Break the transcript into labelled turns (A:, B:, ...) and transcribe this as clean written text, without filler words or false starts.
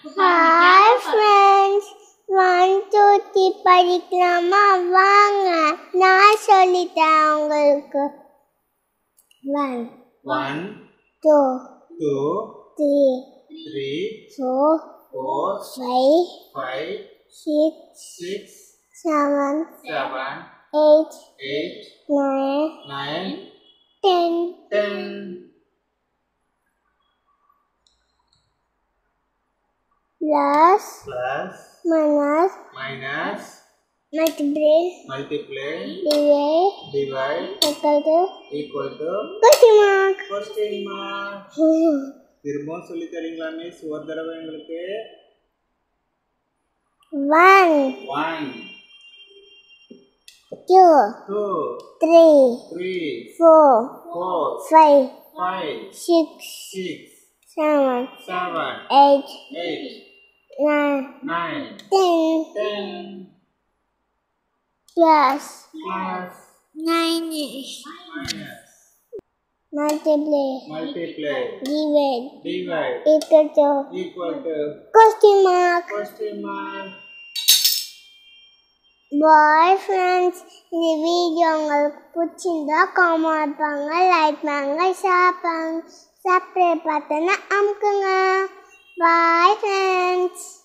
A: Hi friends, 1, 2, 3 படிக்கலாமா வாங்க நான் சொல்லிட்டேன் உங்களுக்கு 1 2 3 4 5 6 7 8 9 10 plus minus multiply divide equal to question mark திரும்பவும் சொல்லி தரீங்களா மிஸ் ஒரு தடவை உங்களுக்கு 1 2 3 4 5 6 7 8 9 10 plus minus multiply divide equal to question mark Bye friends, இந்த வீடியோ உங்களுக்கு பிடிச்சிருந்தா கமெண்ட் பண்ணுங்க, லைக் பண்ணுங்க, ஷேர் பண்ணுங்க, சப்ஸ்கிரைப் பட்டனை அமுக்குங்க. Bye friends.